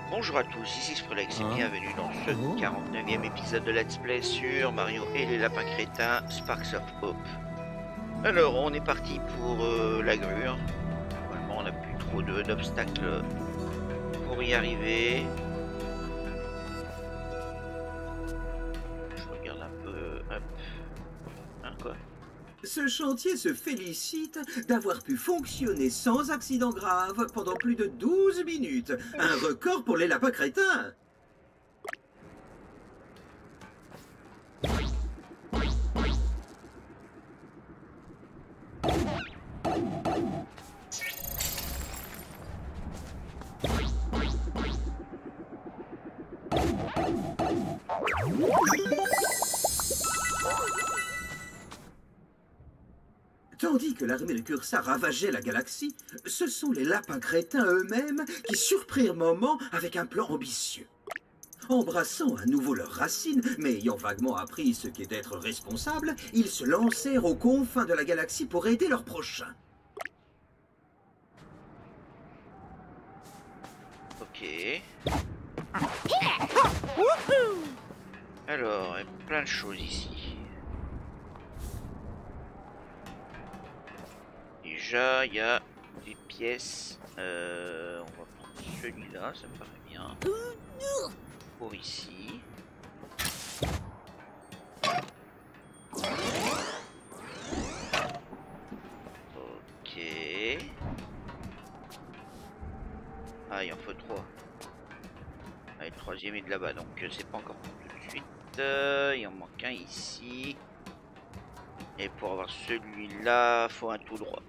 Bonjour à tous, ici Skrillex et bienvenue dans ce 49e épisode de Let's Play sur Mario et les lapins crétins Sparks of Hope. Alors, on est parti pour la grue. Normalement, on n'a plus trop d'obstacles pour y arriver. Je regarde un peu... Hop. Hein, quoi ? Ce chantier se félicite d'avoir pu fonctionner sans accident grave pendant plus de 12 minutes. Un record pour les lapins crétins. Tandis que l'armée de Cursa ravageait la galaxie, ce sont les lapins crétins eux-mêmes qui surprirent Moment avec un plan ambitieux. Embrassant à nouveau leurs racines, mais ayant vaguement appris ce qu'est d'être responsable, ils se lancèrent aux confins de la galaxie pour aider leurs prochains. Ok. Alors, il y a plein de choses ici. Déjà, il y a des pièces. On va prendre celui-là, ça me paraît bien. Pour ici. Ok. Ah, il en faut 3. Ah, le troisième est de là-bas, donc c'est pas encore pour tout de suite. Il en manque un ici. Et pour avoir celui-là, faut un tout droit.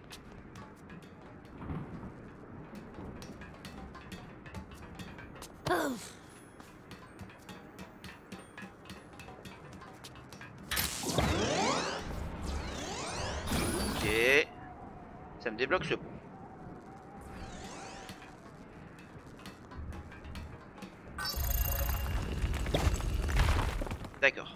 Ok. Ça me débloque ce pont. D'accord.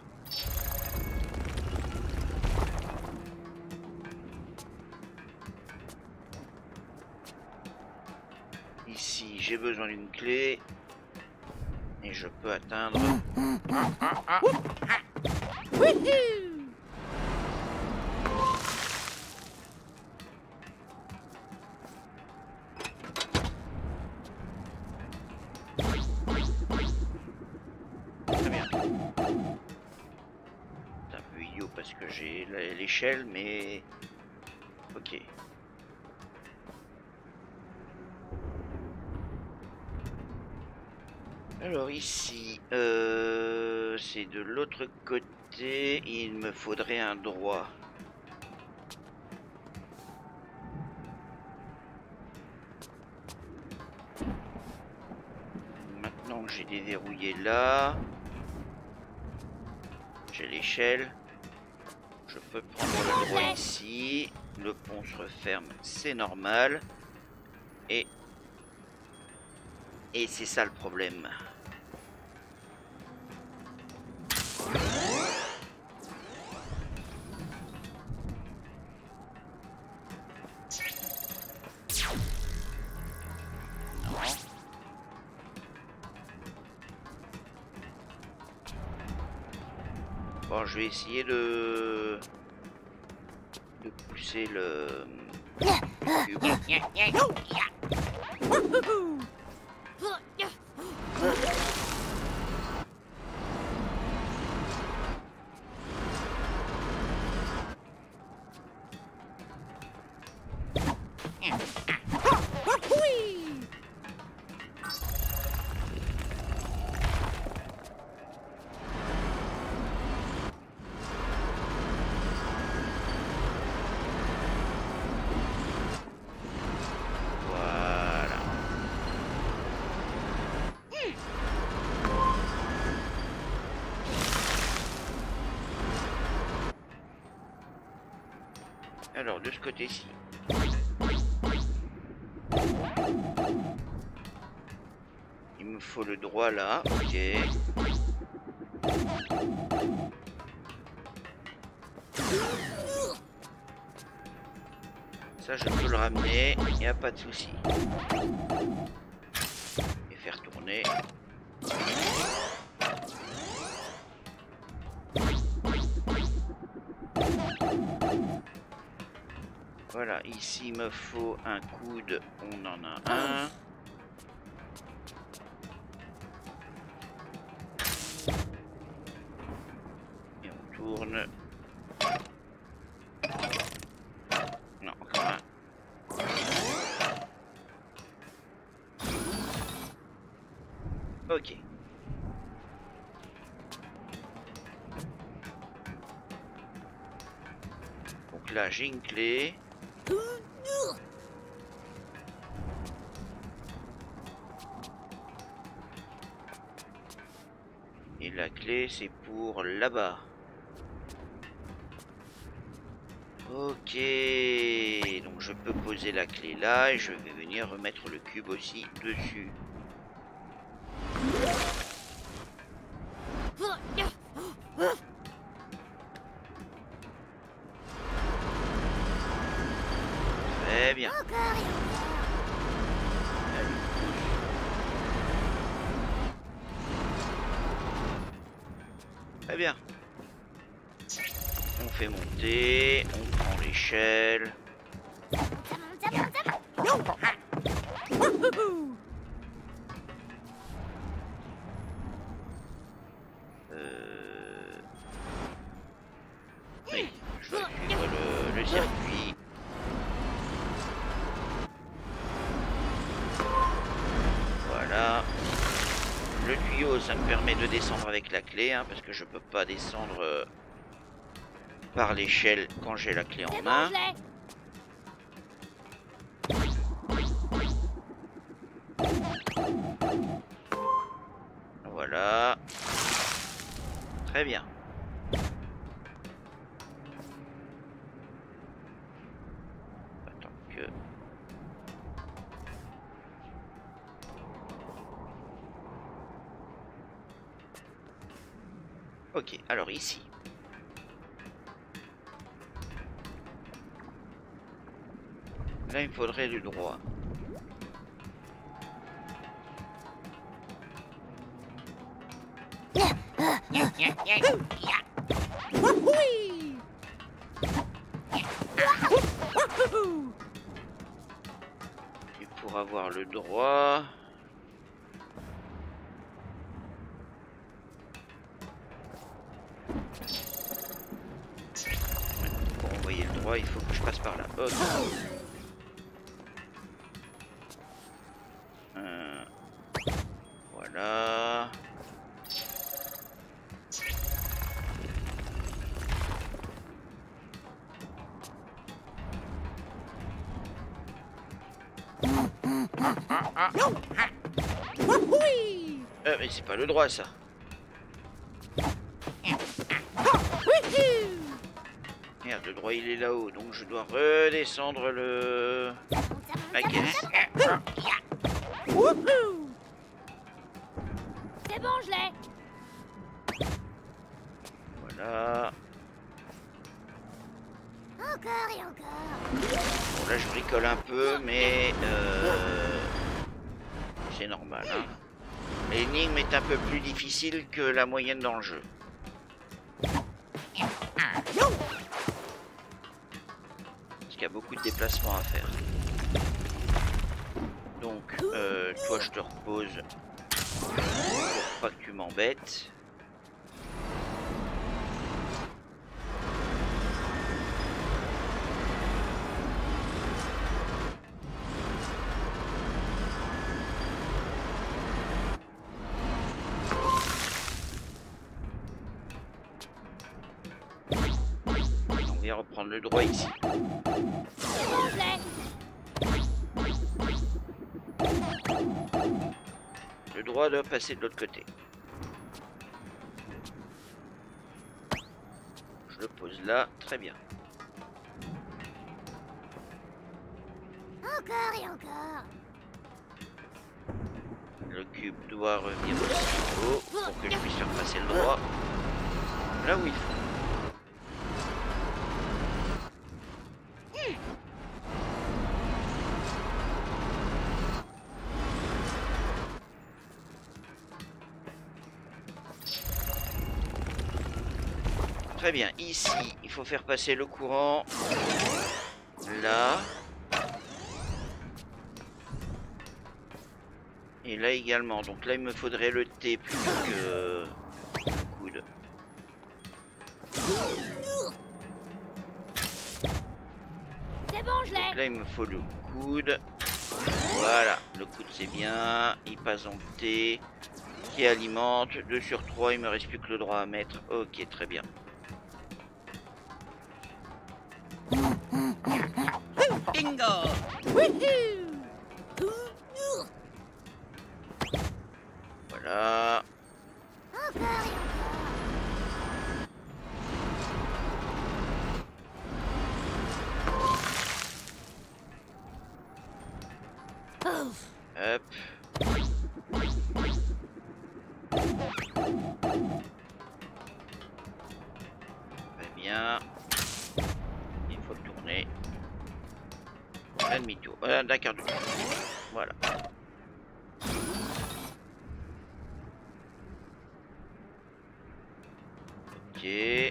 Ici, j'ai besoin d'une clé. Et je peux atteindre... Très bien. C'est un peu idiot parce que j'ai l'échelle, mais... Ok. Alors ici, c'est de l'autre côté, il me faudrait un droit. Maintenant que j'ai déverrouillé là, j'ai l'échelle, je peux prendre le droit ici, le pont se referme, c'est normal, et c'est ça le problème. Bon, je vais essayer de pousser le cube. Alors, de ce côté-ci. Il me faut le droit là, ok. Ça, je peux le ramener, il n'y a pas de souci. Et faire tourner. retourner. Voilà, ici il me faut un coude, on en a un. Et on tourne. Non, encore un. Ok. Donc là j'ai une clé. Et la clé c'est pour là-bas. Ok, donc je peux poser la clé là et je vais venir remettre le cube aussi dessus. Très bien. Très bien. On fait monter, on prend l'échelle. Oui, je dois suivre le circuit. Voilà. Le tuyau, ça me permet de descendre avec la clé, hein, parce que je peux pas descendre par l'échelle quand j'ai la clé en main. Voilà. Très bien. Attends que... Ok, alors ici. Là, il me faudrait du droit. Et pour avoir le droit... Pour envoyer le droit, il faut que je passe par là. Ok. Voilà. Mais c'est pas le droit ça. Merde, le droit il est là-haut, donc je dois redescendre la caisse. C'est bon, je l'ai. Voilà. Encore et encore. Bon là je bricole un peu, mais c'est normal. Hein. L'énigme est un peu plus difficile que la moyenne dans le jeu. Parce qu'il y a beaucoup de déplacements à faire. Donc, toi je te repose pour pas que tu m'embêtes. On vient reprendre le droit ici. C'est bon, je l'ai. Le droit doit passer de l'autre côté. Je le pose là, très bien. Encore et encore. Le cube doit revenir aussi haut pour que je puisse faire passer le droit là où il faut. Très bien, ici, il faut faire passer le courant. Là. Et là également. Donc là, il me faudrait le T plutôt que le coude. C'est bon, je Donc l'ai. là, il me faut le coude. Voilà, le coude c'est bien. Il passe en T. Qui alimente. 2 sur 3, il me reste plus que le droit à mettre. Ok, très bien. Bingo! Voilà. Encore et encore. Ouf. Hop. Très bien. Il faut tourner. Un demi-tour. D'un quart de tour. Voilà. Ok.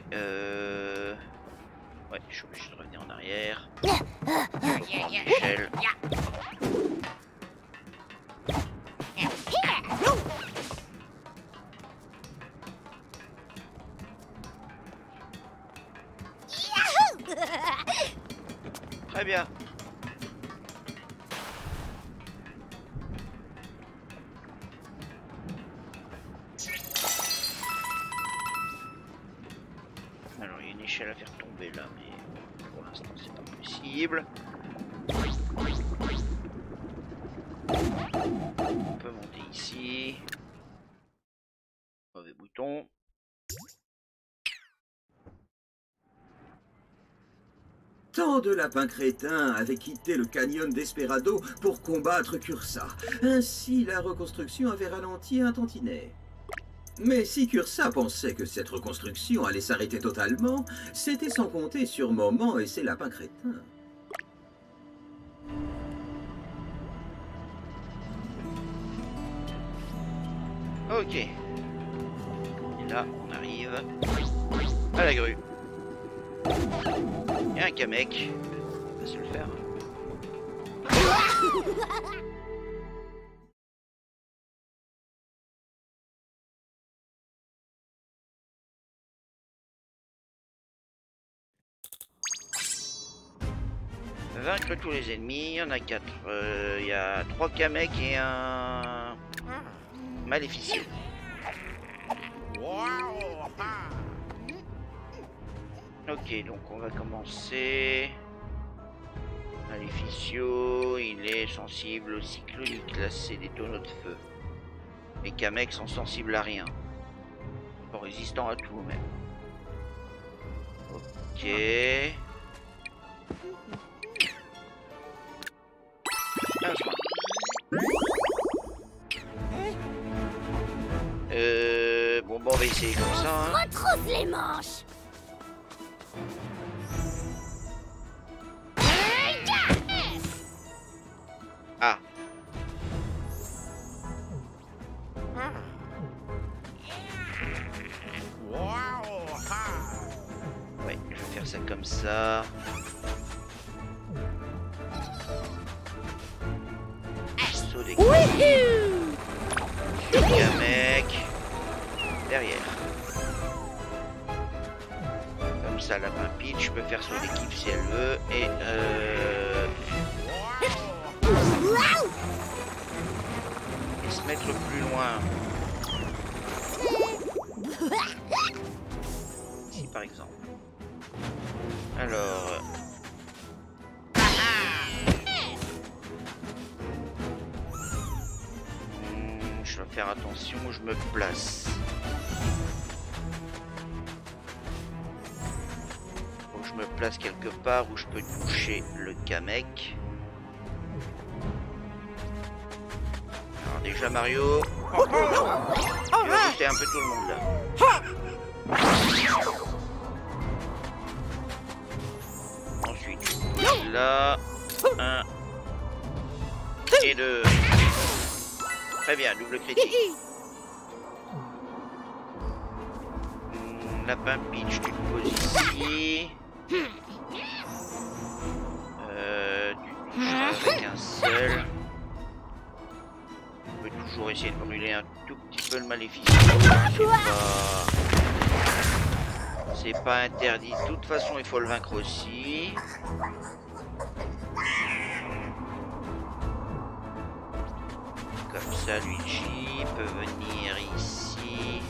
Ouais, je suis obligé de revenir en arrière. Michel. Très bien. Alors il y a une échelle à faire tomber là, mais pour l'instant c'est pas possible. On peut monter ici. Mauvais bouton. Tant de lapins crétins avaient quitté le canyon d'Esperado pour combattre Cursa. Ainsi, la reconstruction avait ralenti un tantinet. Mais si Cursa pensait que cette reconstruction allait s'arrêter totalement, c'était sans compter sur Moment et ses lapins crétins. Ok. Et là, on arrive à la grue. Il y a un Kamek. On va se le faire. Vaincre tous les ennemis, il y en a 4. Il y a 3 Kamek et un Maléficieux. Ok, donc on va commencer. Maléficio, il est sensible au cyclonique, là c'est des tonneaux de feu. Les Kamek sont sensibles à rien. Sont résistants à tout même. Ok. Un soin. Bon, on va essayer comme ça. Hein. Retrousse les manches. Ah. Ouais, je vais faire ça comme ça. Saut des Kamek. Derrière. Comme ça, la main pitch, je peux faire saut d'équipe si elle veut. Et se mettre plus loin. Ici par exemple. Alors. Je dois faire attention où je me place. Faut que je me place quelque part où je peux toucher le Kamek. Alors déjà Mario. Tu vas toucher un peu tout le monde là. Ensuite, là, 1 et 2. Très bien, double critique. Lapin Peach, tu te poses ici. Tu seras avec un seul. On peut toujours essayer de brûler un tout petit peu le maléfice. C'est pas interdit. De toute façon, il faut le vaincre aussi. Comme ça, Luigi peut venir ici.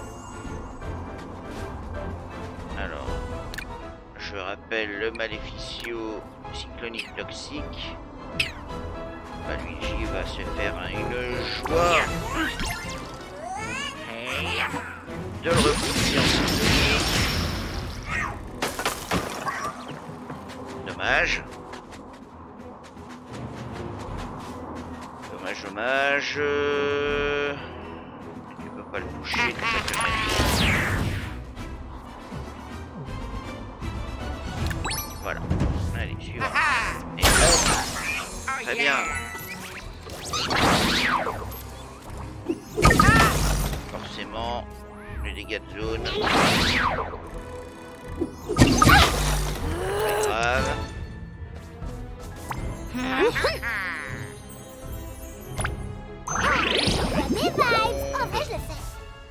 Alors, je rappelle le Maleficio cyclonique toxique. Bah, Luigi va se faire une joie de le repousser en cyclonique. Dommage. Dommage. Tu peux pas le toucher. Voilà. Allez, suivant. Et très bien. Forcément, les dégâts de zone. Pas grave. Des vibes. En vrai, je le sais.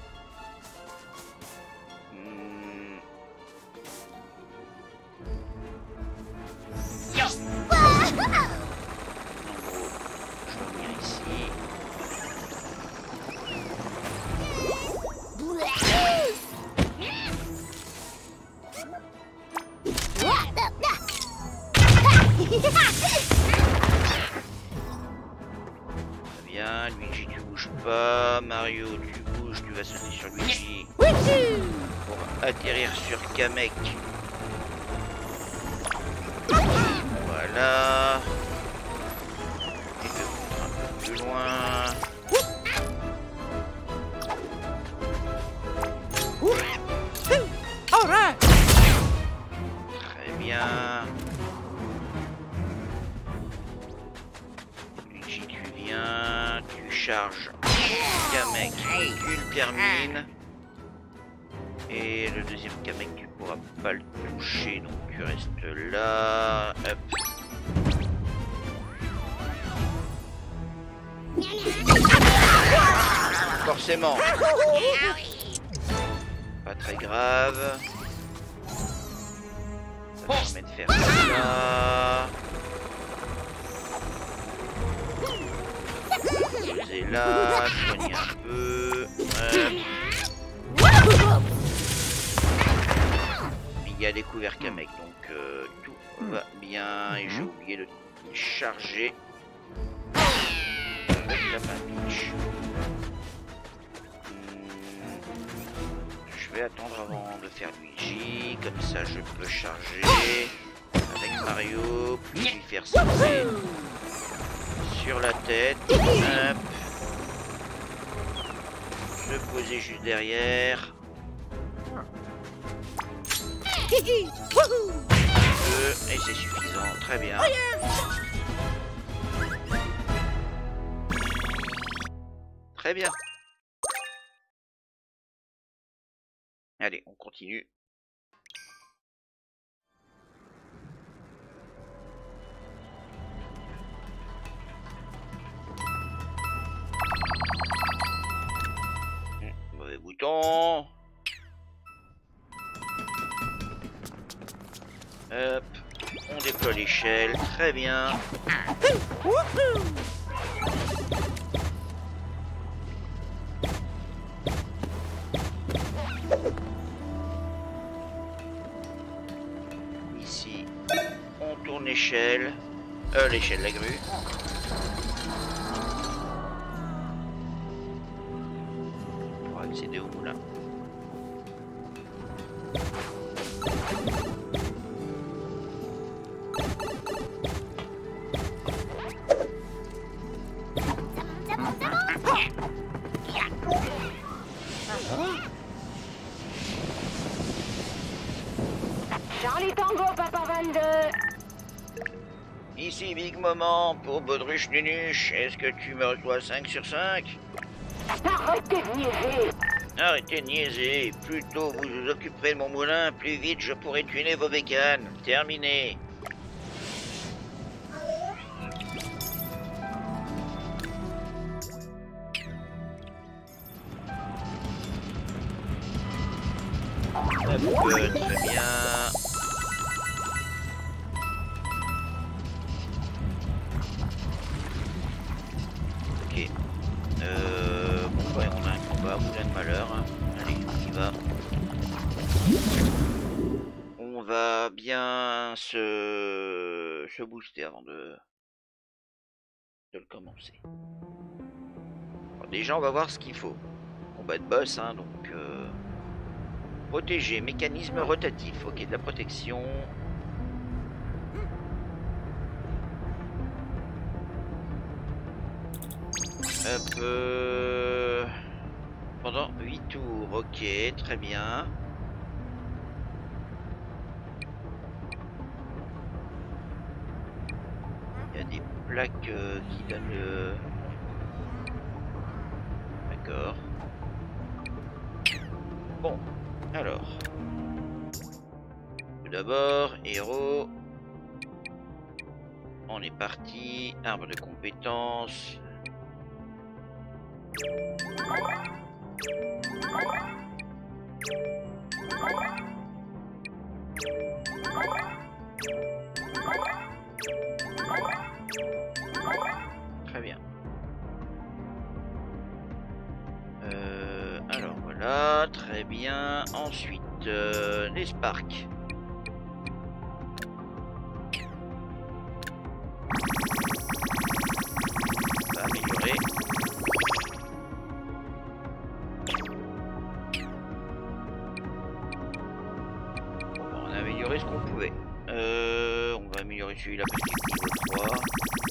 Bien, Luigi tu bouges pas, Mario tu bouges, tu vas sauter sur Luigi pour atterrir sur Kamek. Voilà. Et te foutre un peu plus loin. Très bien. Luigi tu viens, tu charges Kamek, tu le termines. Et le deuxième Kamek tu pourras pas le toucher, donc tu restes là. Hop. Forcément. Pas très grave. Ça permet de faire ça. Posez là, soignez un peu. Il y a découvert Kamek, donc tout va bien. Et j'ai oublié de charger avec la Peach. Je vais attendre avant de faire Luigi, comme ça je peux charger avec Mario, puis lui faire sauter sur la tête. Hop. Se poser juste derrière. Et c'est suffisant, très bien. Très bien. Allez, on continue. Mauvais bouton. Hop, on déploie l'échelle, très bien. Ici, on tourne l'échelle, l'échelle, la grue. Pour accéder au moulin. Charlie Tango, Papa 22. Ici, Big Moment pour Baudruche Nunuche. Est-ce que tu me reçois 5 sur 5? Arrêtez de niaiser. Arrêtez de niaiser. Plus tôt vous vous occuperez de mon moulin, plus vite je pourrai tuner vos bécanes. Terminé. Très bien. Ok. Bon, ouais, on a un combat, moulin de malheur. Hein. Allez, on y va. On va bien se booster avant de le commencer. Alors, déjà, on va voir ce qu'il faut. Combat de boss, hein, donc... Protéger, mécanisme rotatif. Ok, de la protection. Hop, pendant 8 tours, ok, très bien. Il y a des plaques qui donnent le... D'accord. Bon, alors. Tout d'abord, héros. On est parti. Arbre de compétences. Très bien. Alors voilà, très bien. Ensuite, les sparks. On va améliorer. On a amélioré ce qu'on pouvait. On va améliorer celui-là parce qu'il est niveau 3.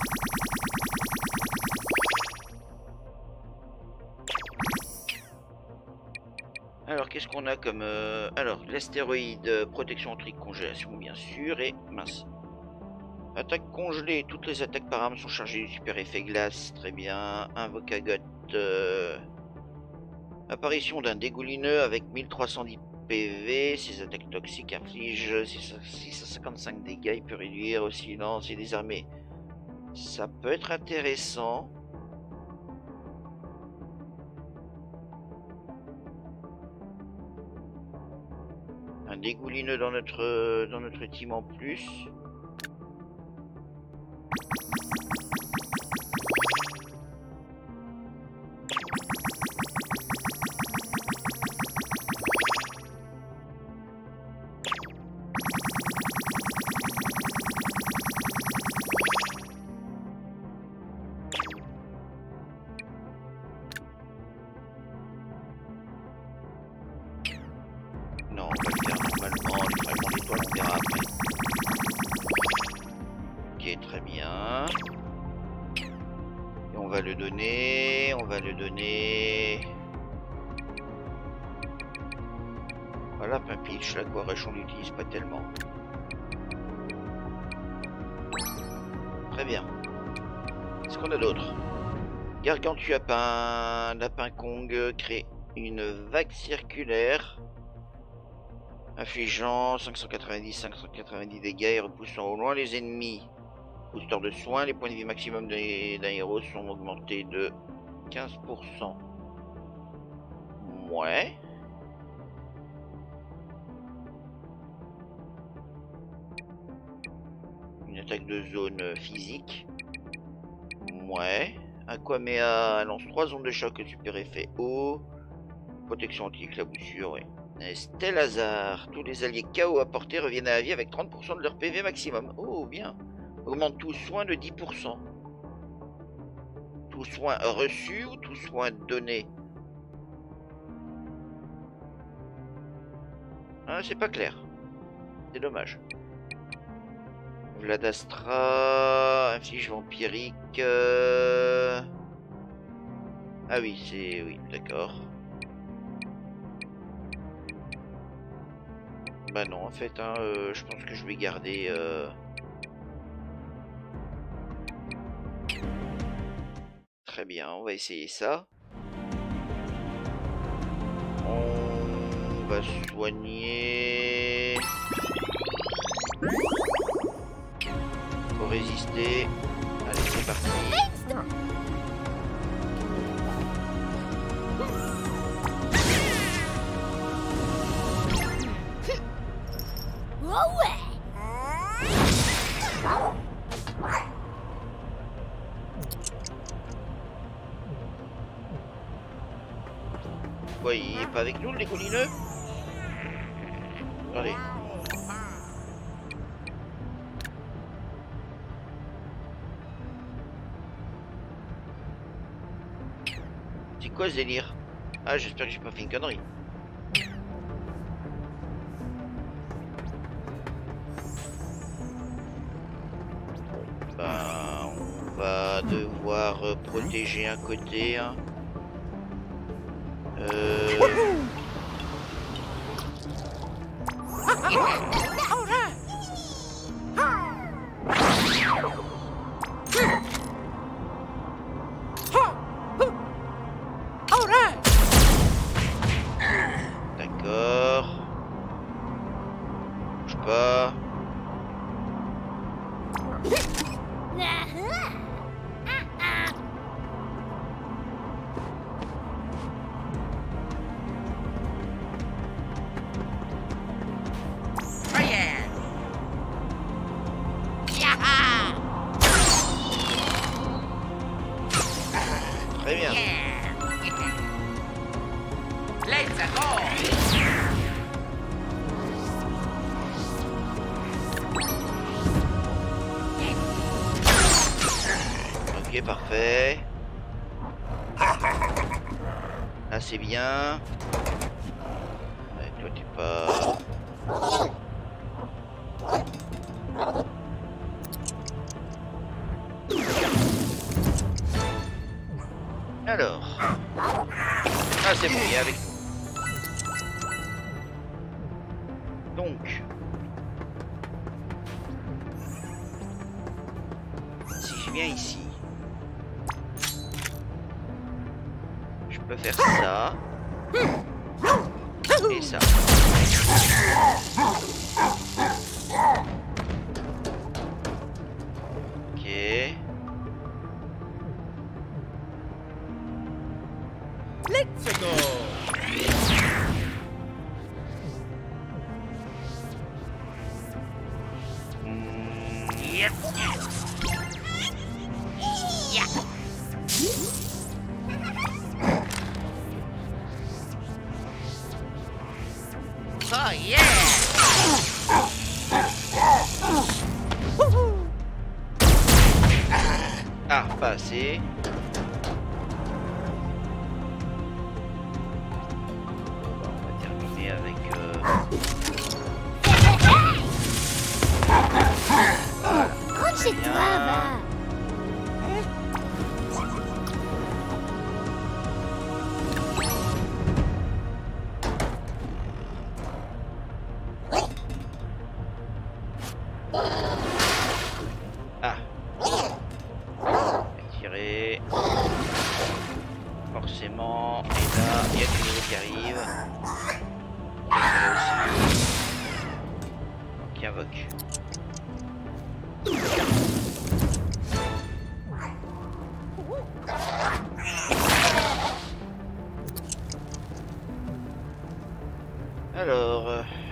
Alors, qu'est-ce qu'on a comme... Alors, l'astéroïde, protection anti-congélation, bien sûr, et mince. Attaque congelée, toutes les attaques par arme sont chargées du super effet glace, très bien. Invocagoth, apparition d'un dégoulineux avec 1310 PV, ses attaques toxiques infligent 655 dégâts, il peut réduire aussi lance et désarmer. Ça peut être intéressant. Un dégoulineux dans notre team en plus. Non, on va le faire normalement, les fragments d'étoiles, on verra après. Ok, très bien. Et on va le donner, Voilà, Pimpich, la Guarèche, on l'utilise pas tellement. Très bien. Qu'est-ce qu'on a d'autre? Gargantua Lapin Kong crée une vague circulaire infligeant 590 dégâts et repoussant au loin les ennemis. Booster de soins, les points de vie maximum d'un héros sont augmentés de 15%. Ouais. Une attaque de zone physique. Ouais. Aquamea lance 3 ondes de choc super effet eau. Protection anti-éclaboussure, ouais. Stelazar, tous les alliés KO à portée reviennent à la vie avec 30% de leur PV maximum. Oh, bien. Augmente tout soin de 10%. Tout soin reçu ou tout soin donné? Ah, c'est pas clair. C'est dommage. Vladastra, inflige vampirique. Ah oui, c'est... Oui, d'accord. Bah non, en fait, hein, je pense que je vais garder... Très bien, on va essayer ça. On va soigner. Faut résister. Allez, c'est parti. Quoi, il est pas avec nous, le décollineux? Allez. C'est quoi ce délire? Ah, j'espère que j'ai pas fait une connerie. Bah, on va devoir protéger un côté. Hein. D'accord. Bouge pas. Très bien. Let's go. Ok, parfait. Là, c'est bien. Ouais, toi, t'es pas... Alors... Ah, c'est bon, il est avec nous. Donc... Si je viens ici... Je peux faire ça... Et ça. Ok... Let's go. Yep. Yeah. Oh yeah. Ah, pas assez. On va terminer avec... Rentre chez toi, va. Ah. Tirer. Forcément. Et là, il y a des nouveaux qui arrivent. Qui invoque. Alors...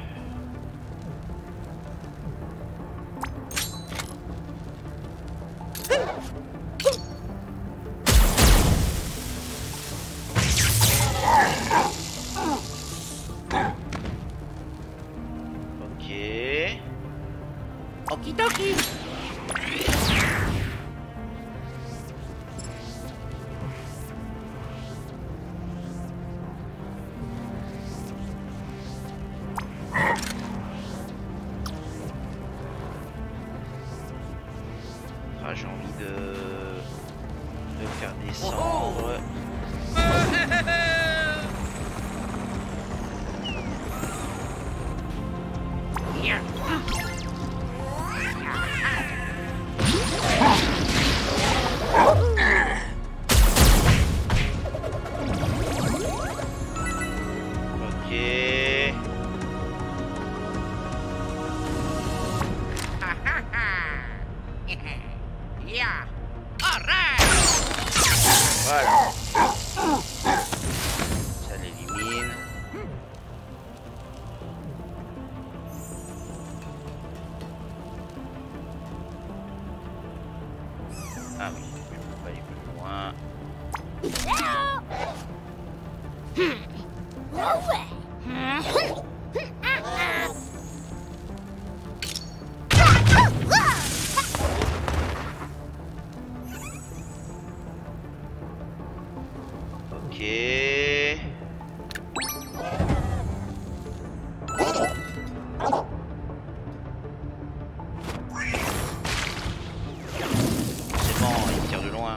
Ok... Okidoki. Ah, j'ai envie de faire descendre. Yeah. C'est bon, il tire de loin.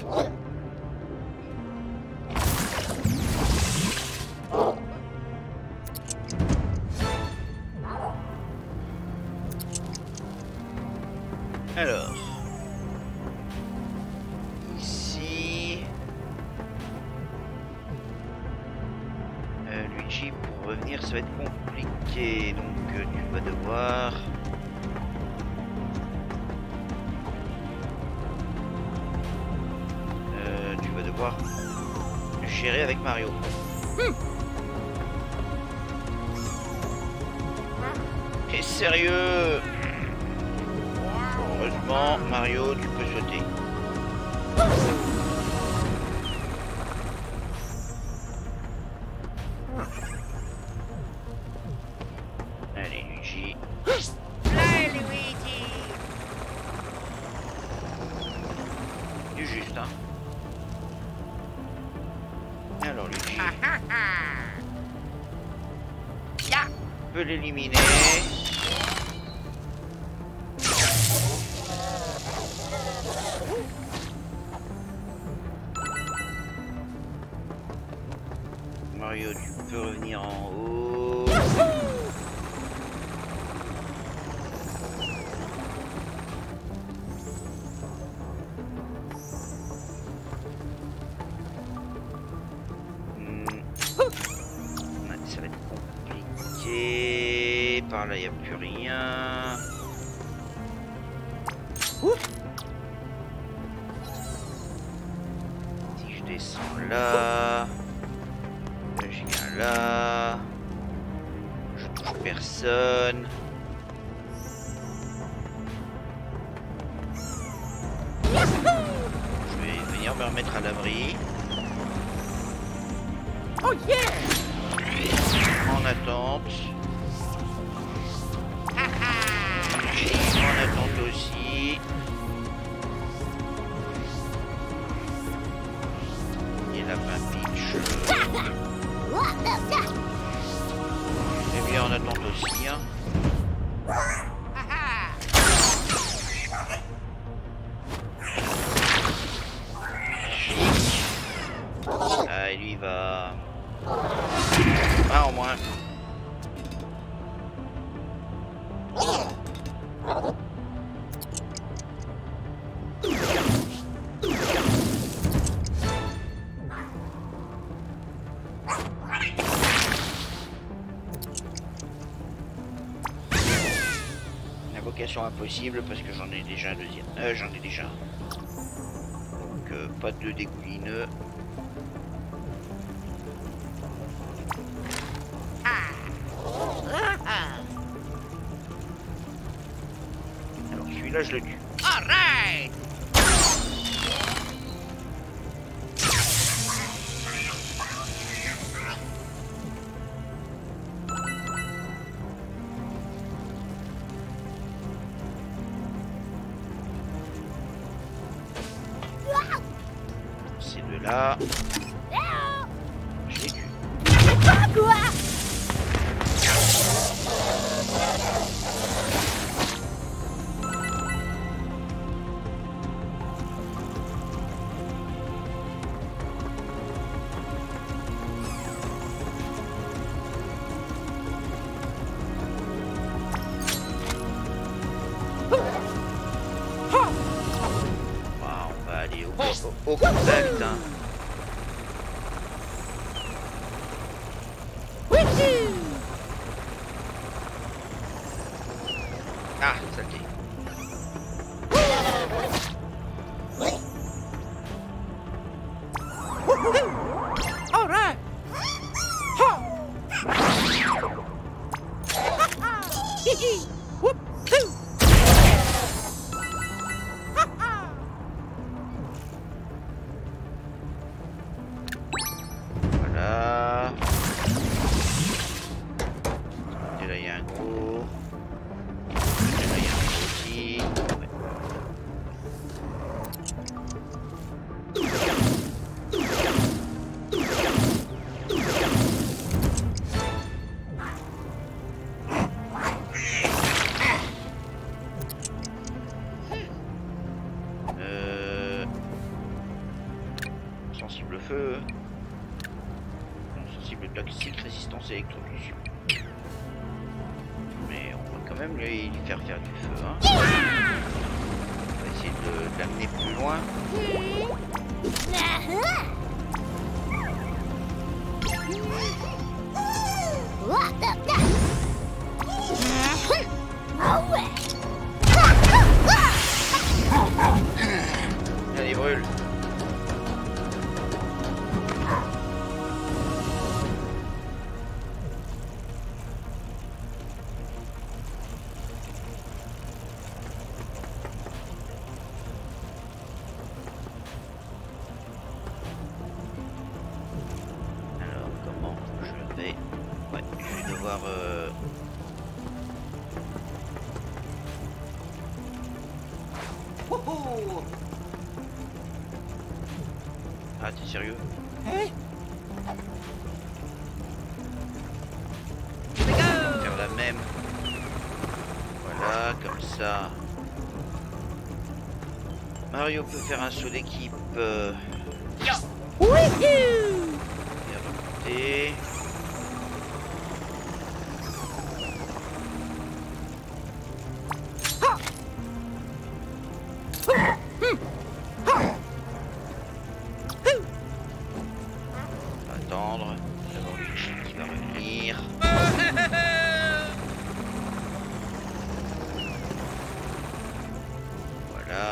Alors, ici, Luigi, pour revenir, ça va être compliqué. Donc, tu vas devoir. Tu vas devoir gérer avec Mario. T'es sérieux? Heureusement, Mario, tu peux sauter. Allez, Luigi. Fly, Luigi. Du juste, hein. Alors, Luigi, Ha ha ha. Ya. on peut l'éliminer. Mario, tu peux revenir en haut. Ouais, ça va être compliqué. Par là, il n'y a plus rien. Si je descends là, je viens là, je touche personne. Je vais venir me remettre à l'abri. Oh yeah. En attente. Ha ha. En attente aussi. Et lapin pitch. Et bien en attente aussi. Hein. Ha ha. Ah, et lui il va. Ah, au moins. Invocation impossible parce que j'en ai déjà un deuxième. J'en ai déjà. Donc pas de dégoulineux. Alors celui-là je le tue. All right. Ces deux-là, je les tue. Quoi? On va aller au contact. Hein. Ah, saleté. All right. Ha. Whoop. Hoo. Voilà. Et là, il y a un gros. Et là, il y a un petit. Ouais. cible toxique, résistance électrocution. Mais on va quand même lui faire faire du feu. Hein. On va essayer de l'amener plus loin. Allez, brûle. Alors, comment je vais... Ouais, je vais devoir... Ah, t'es sérieux? Hey. Faire la même. Voilà, comme ça. Mario peut faire un saut d'équipe. Woohoo! Et remonter. Attendre. D'abord Luigi qui va revenir. Voilà.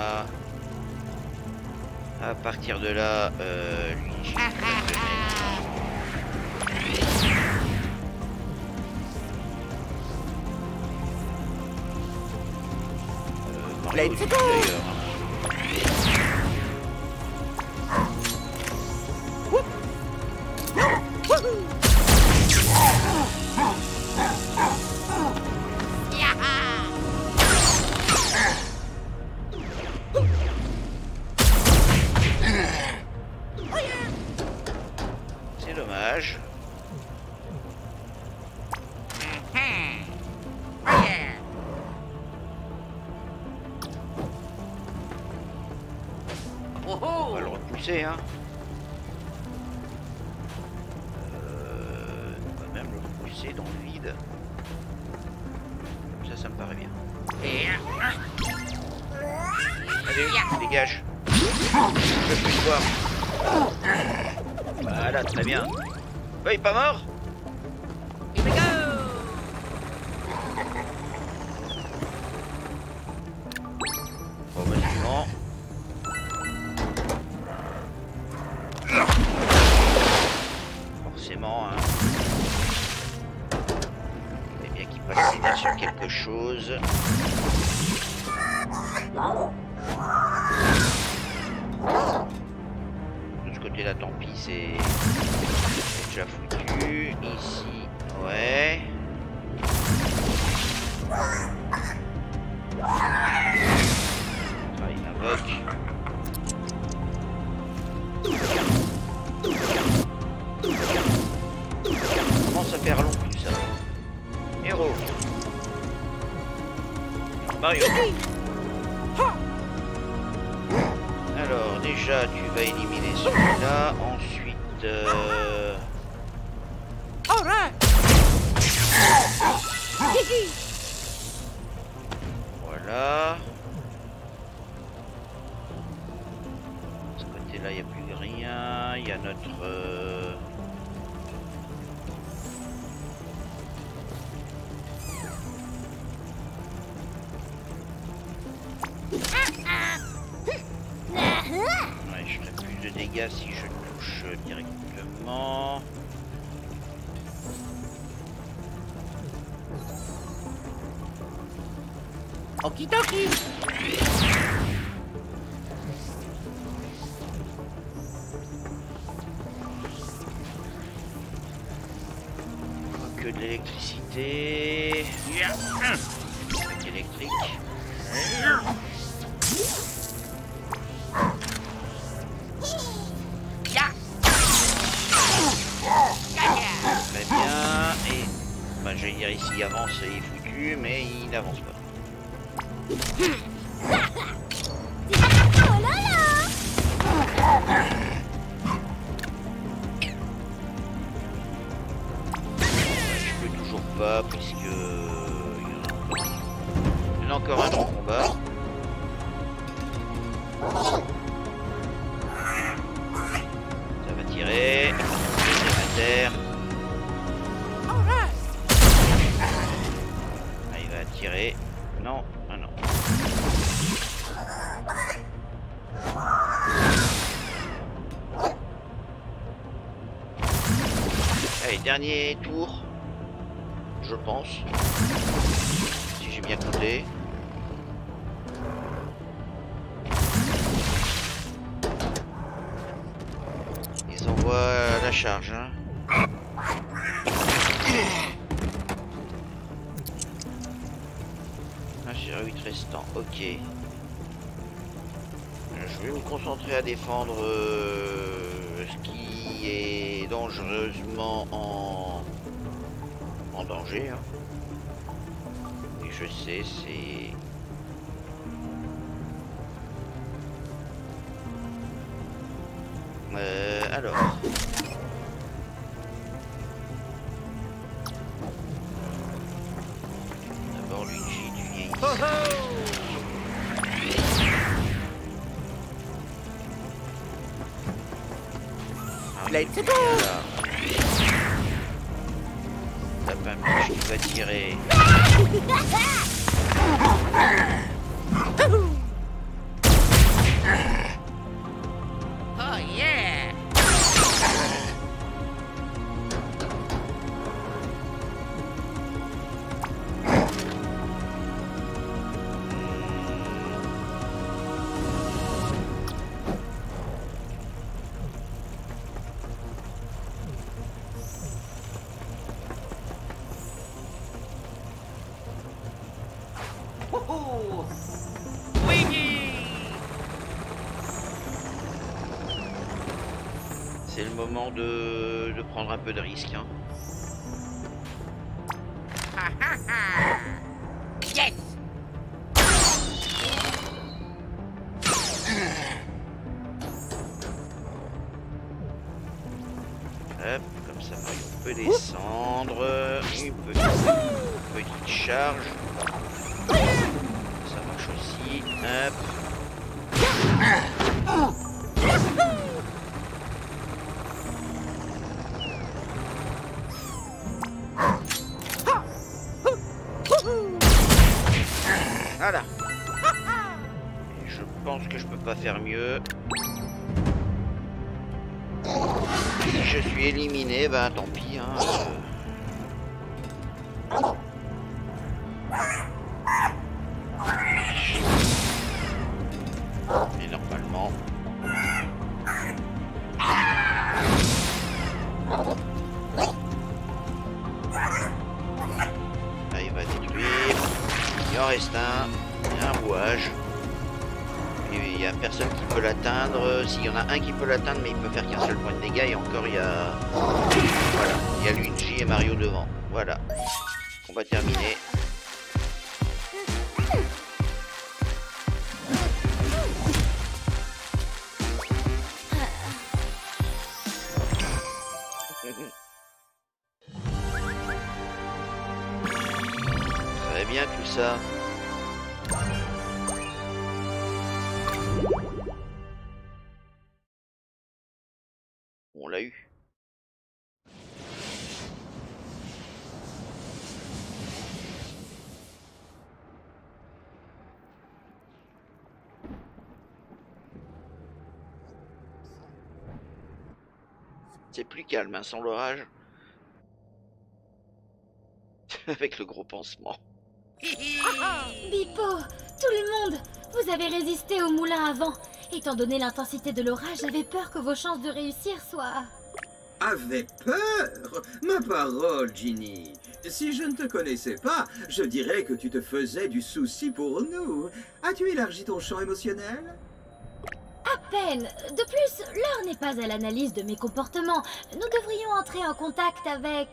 À partir de là, Luigi va se mettre. Mario Let's aussi, go. d'ailleurs. C'est dommage. On va le repousser, hein. On va même le repousser dans le vide. Ça me paraît bien. Allez, dégage. Je veux plus te voir. Voilà, très bien. Ouais, il est pas mort? Here we go! Bon, bah, suivant. Forcément, hein. Il est bien qu'il passe les mains sur quelque chose. De ce côté-là, tant pis, c'est déjà foutu. Ici, ouais. Ça, il invoque. Commence à faire long tout ça. Héros. Mario. Alors déjà tu vas éliminer celui-là, ensuite All right. voilà. De ce côté-là il n'y a plus rien, il y a notre ouais, je ferai plus de dégâts si je touche directement. Okidoki. Que de l'électricité. Électrique. Très bien. Et bah, j'allais dire ici il avance et il est foutu, mais il n'avance pas. combat puisque il y en a encore un dans le combat. Ça va tirer. Deuxième à terre. Ah, il va tirer. Non, ah non. Allez, dernier tour. Je pense. Si j'ai bien compté. Ils envoient la charge. Hein. Ah, j'ai 8 restants. Ok. Je vais me concentrer à défendre ce qui est dangereusement en danger. Hein. Et je sais, c'est... alors... D'abord Luigi, tu viens ici. Let's go! Tape un pitch qui va tirer. Oh yeah! C'est le moment de prendre un peu de risque. Hein. Yes! Hop, comme ça Mario peut descendre. Une petite charge. Ça marche aussi. Hop. Voilà. Et je pense que je peux pas faire mieux. Si je suis éliminé, bah tant pis. Hein, Mais normalement... Là, il va détruire. Il en reste un. Il y a un rouage. Et il n'y a personne qui peut l'atteindre. S'il y en a un qui peut l'atteindre, mais il peut faire qu'un seul point de dégâts. Et encore, il y a... Voilà. Il y a Luigi et Mario devant. Voilà. Combat terminé. Très bien tout ça. On l'a eu. C'est plus calme, hein, sans l'orage. Avec le gros pansement. Bippo, tout le monde, vous avez résisté au moulin avant. Étant donné l'intensité de l'orage, j'avais peur que vos chances de réussir soient... Avait peur? Ma parole, Ginny. Si je ne te connaissais pas, je dirais que tu te faisais du souci pour nous. As-tu élargi ton champ émotionnel? À peine. De plus, l'heure n'est pas à l'analyse de mes comportements. Nous devrions entrer en contact avec...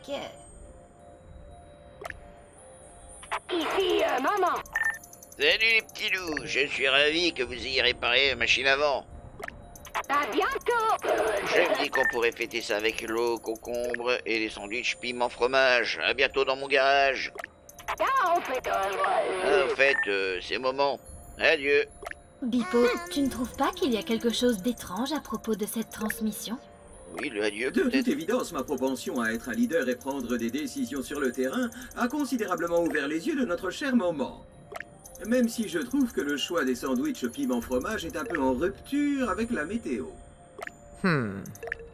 Ici, maman. Salut les petits loups, je suis ravi que vous ayez réparé la machine avant. À bientôt. Je me dis qu'on pourrait fêter ça avec l'eau, concombre et les sandwichs piment fromage. À bientôt dans mon garage. Ah, on fait Ah, au fait, c'est moment. Adieu. Bippo, tu ne trouves pas qu'il y a quelque chose d'étrange à propos de cette transmission? Oui, le adieu De toute peut-être. évidence, ma propension à être un leader et prendre des décisions sur le terrain a considérablement ouvert les yeux de notre cher Moment. Même si je trouve que le choix des sandwichs piment fromage est un peu en rupture avec la météo. Hmm.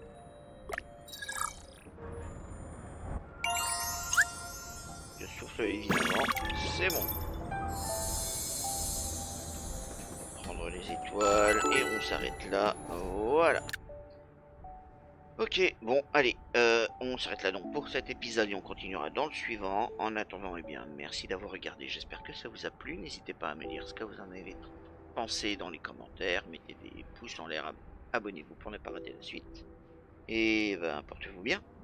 Je souffle évidemment. C'est bon. Prendre les étoiles et on s'arrête là. Voilà. Ok, bon, allez, on s'arrête là donc pour cet épisode et on continuera dans le suivant. En attendant, eh bien, merci d'avoir regardé. J'espère que ça vous a plu. N'hésitez pas à me dire ce que vous en avez pensé dans les commentaires. Mettez des pouces en l'air, abonnez-vous pour ne pas rater la suite. Et ben, portez-vous bien.